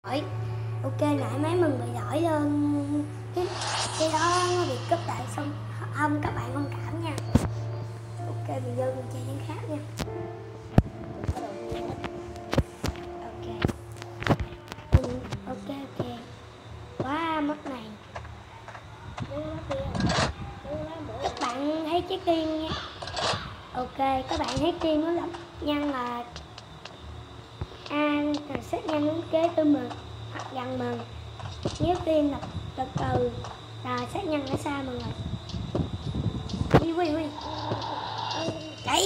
Đổi. Ok, nãy máy mình bị đổi lên cái đó nó bị cúp lại xong. Không, các bạn thông cảm nha. Ok, bây giờ mình chơi những khác nha. Ok. Ok. Quá mất này. Các bạn thấy chiếc tiên nha. Ok, các bạn thấy tiên nó lập nhân là an xét nhân đến kế tư mình hoặc gần mình. Nếu tiên lập từ từ là xét nhân ở xa mọi người. Ui chạy.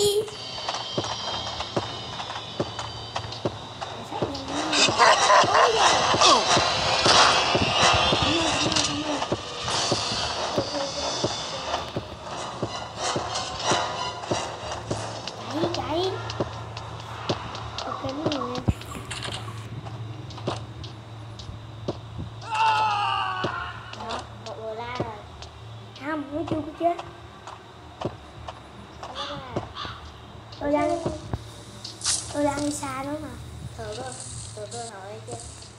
Chạy. Ok mọi người. Đó, một người la rồi. Không, nó chưa có chết. Tôi đang đi xa đó mà. Từ từ hỏi chưa.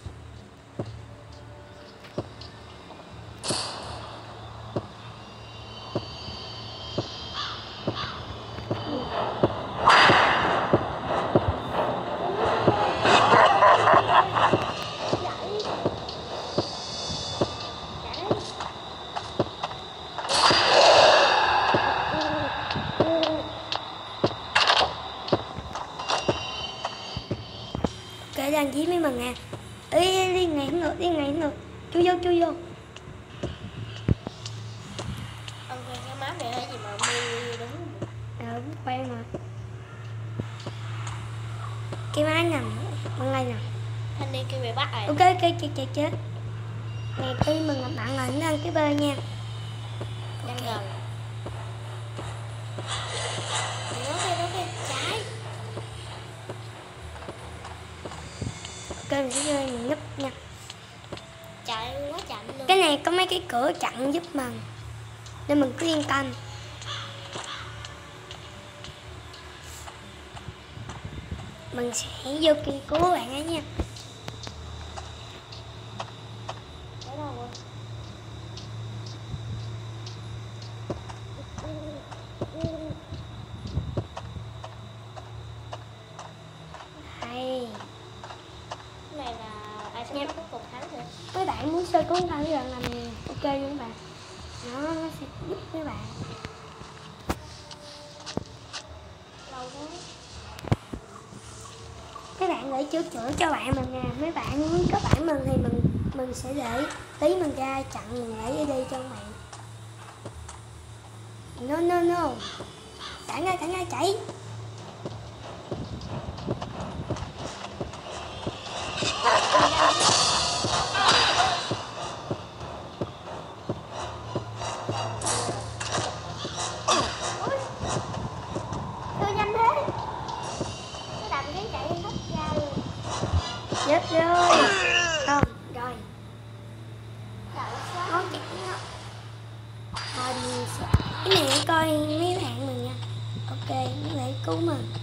Kể đang dí mấy mình nè. Ý đi ngày ngược. Chui vô. Ông cái map này hay gì mà mưa đúng không? Quen mà. Cái máy nằm bên đây nè. Thanh niên kia bị bắt rồi. Ok, chết. Ngày khi mình gặp bạn là nó ăn cái bê nha. Đang gần. Đó kìa, trái. Ok, mình sẽ chơi mình núp nha. Chạy quá chậm luôn. Cái này có mấy cái cửa chặn giúp mình nên mình cứ yên tâm. Mình sẽ vô kia cứu bạn ấy nha. Ở đâu rồi? Hay. Cái này là ai sẽ cuối cùng thắng nữa. Mấy bạn muốn chơi cứu thằng lần làm ok với các bạn. Nó sẽ giúp mấy bạn. Lâu quá. Mấy bạn để chữa cho bạn mình nè. Mấy bạn muốn các bạn mình thì mình sẽ để tí mình ra chặn mình để đi cho các bạn. No. Chạy ngay chạy. Chết rồi. Không, rồi. Nó chạy nó. Cái này coi mấy bạn mình nha. Ok, mấy bạn cứu mình.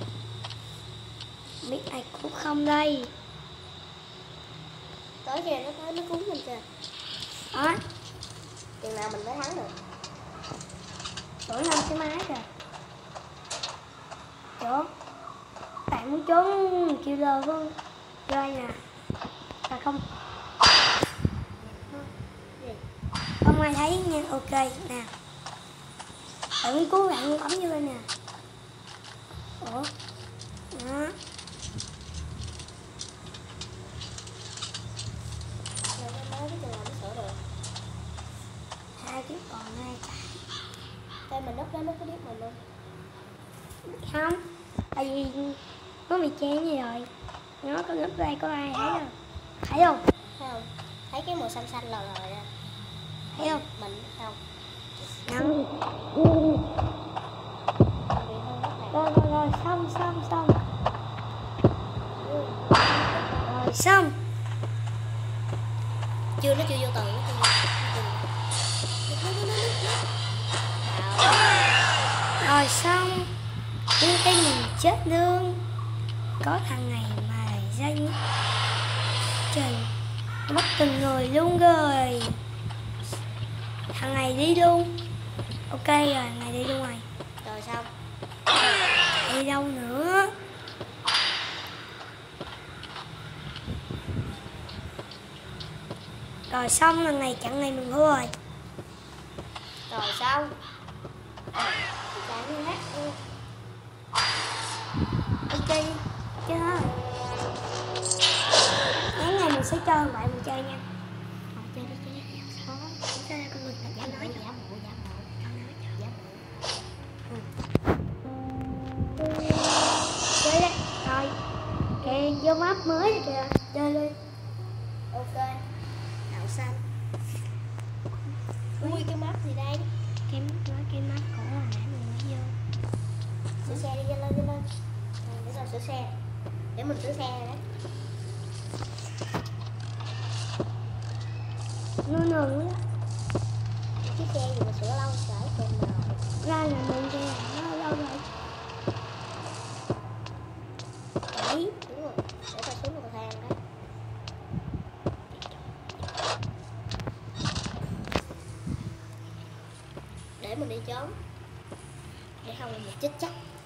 Biết ai cứu không đây. Tới kìa, nó cứu mình kìa. Đó. Chừng nào mình mới thắng được. Đổi 5 cái máy kìa. Chỗ. Bạn muốn trốn killer không? Rồi nè. À không. Không ai thấy nha. Ok nè. Bạn muốn cứu bạn bấm vô bên nè. Ủa. Đó. Hai cái còn hai cái. Đây mình nấp nó có biết mình luôn. Không. Tại vì nó bị che như rồi. Nó có nấp đây có ai thấy không? Thấy không? Thấy không? Thấy cái màu xanh xanh lờ ra. Thấy không? Mình không. Không. Rồi xong. Rồi xong. Chưa vô từ. Rồi xong. Nhưng cái mình chết nương. Có thằng này mà danh Trời, nó bắt từng người luôn rồi. Thằng này đi luôn. Ok rồi, thằng này đi luôn rồi. Rồi xong. Đi đâu nữa? Rồi xong, lần này chặn này mình thua rồi. Rồi xong. Chạy đi hết luôn. Ok, chơi thôi. Tháng này mình sẽ chơi vậy mình chơi nha. Chơi đi, chơi đi. Khó. Chơi ra con mình là Giả giả nói. bộ. Chơi đi. Rồi. Kìa, vô map mới rồi kìa. Chơi đi. Ok. Đậu xanh. Ui, cái map gì đây? Cái map cổ hồi nãy mình mới vô. Sửa xe đi, lên. Để sao sửa xe. Để mình sửa xe đấy. Nó nừng á. Chiếc xe gì mà sửa lâu trời kèm rồi. Ra là mình chơi nó lâu rồi. Đấy, đúng rồi. Để tao xuống cầu thang đấy. Để mình đi trốn. Để không mình chết chắc.